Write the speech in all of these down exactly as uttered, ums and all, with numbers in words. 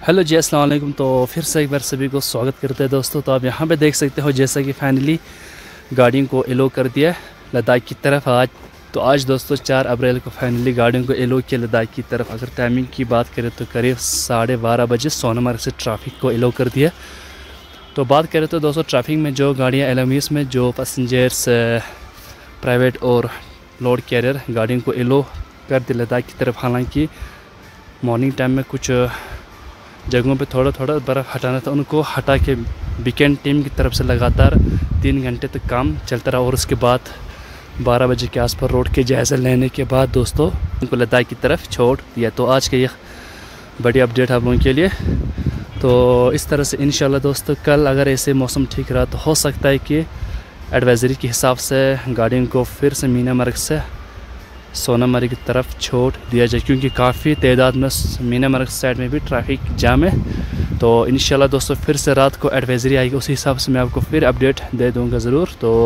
Hello जी, अस्सलाम वालेकुम। तो फिर से एक बार सभी को स्वागत करते हैं दोस्तों। तो आप यहाँ पे देख सकते हो जैसा कि फाइनली गाड़ियों को एलो कर दिया है लद्दाख की तरफ आज। तो आज दोस्तों चार अप्रैल को फाइनली गाड़ियों को एलो किया लद्दाख की तरफ। अगर टाइमिंग की बात करें तो करीब साढ़े बारह बजे सोनमर्ग से ट्रैफिक को एलो कर दिया। तो बात करें तो दोस्तों ट्रैफिक में जो गाड़ियाँ एल एम एस में जो पैसेंजर्स प्राइवेट और लोड कैरियर गाड़ियों को एलो कर दिया लद्दाख की तरफ। हालांकि मॉर्निंग टाइम में कुछ जगहों पे थोड़ा थोड़ा बर्फ़ हटाना था, उनको हटा के वीकेंड टीम की तरफ से लगातार तीन घंटे तक काम चलता रहा। और उसके बाद बारह बजे के आसपास रोड के जायज़ा लेने के बाद दोस्तों उनको लद्दाख की तरफ छोड़ दिया। तो आज का ये बड़ी अपडेट आप लोगों के लिए। तो इस तरह से इंशाल्लाह दोस्तों कल अगर ऐसे मौसम ठीक रहा तो हो सकता है कि एडवाइज़री के हिसाब से गाड़ियों को फिर से मीना मर्ग से सोनमर्ग की तरफ छोड़ दिया जाए, क्योंकि काफ़ी तादाद में मीना मर्ग साइड में भी ट्रैफिक जाम है। तो इंशाल्लाह दोस्तों फिर से रात को एडवाइज़री आएगी, उसी हिसाब से मैं आपको फिर अपडेट दे दूंगा ज़रूर। तो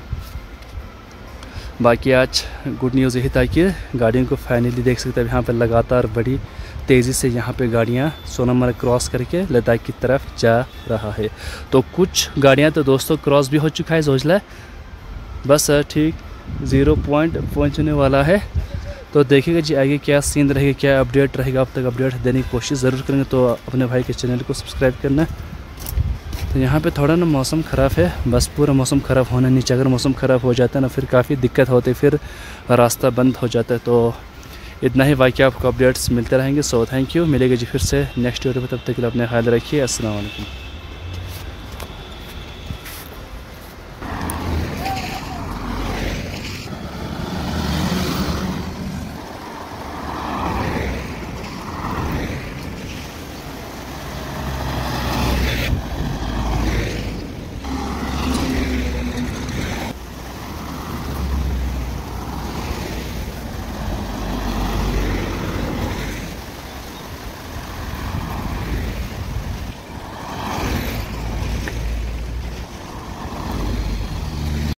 बाकी आज गुड न्यूज़ यही था कि गाड़ियों को फाइनली देख सकते हैं यहाँ पर लगातार बड़ी तेज़ी से यहाँ पे गाड़ियाँ सोनमर्ग क्रॉस करके लद्दाख की तरफ जा रहा है। तो कुछ गाड़ियाँ तो दोस्तों क्रॉस भी हो चुका है जोजिला, बस ठीक ज़ीरो पॉइंट पहुंचने वाला है। तो देखिएगा जी आगे क्या सीन रहेगा, क्या अपडेट रहेगा, अब तक अपडेट देने की कोशिश ज़रूर करेंगे। तो अपने भाई के चैनल को सब्सक्राइब करना। तो यहाँ पे थोड़ा ना मौसम ख़राब है, बस पूरा मौसम ख़राब होना नहीं चाहिए। अगर मौसम ख़राब हो जाता है ना फिर काफ़ी दिक्कत होती है, फिर रास्ता बंद हो जाता है। तो इतना ही, बाकी आपको अपडेट्स मिलते रहेंगे। सो थैंक यू, मिलेगा जी फिर से नेक्स्ट वीडियो में। तब तक के लिए अपने ख्याल रखिए। अस्सलाम वालेकुम।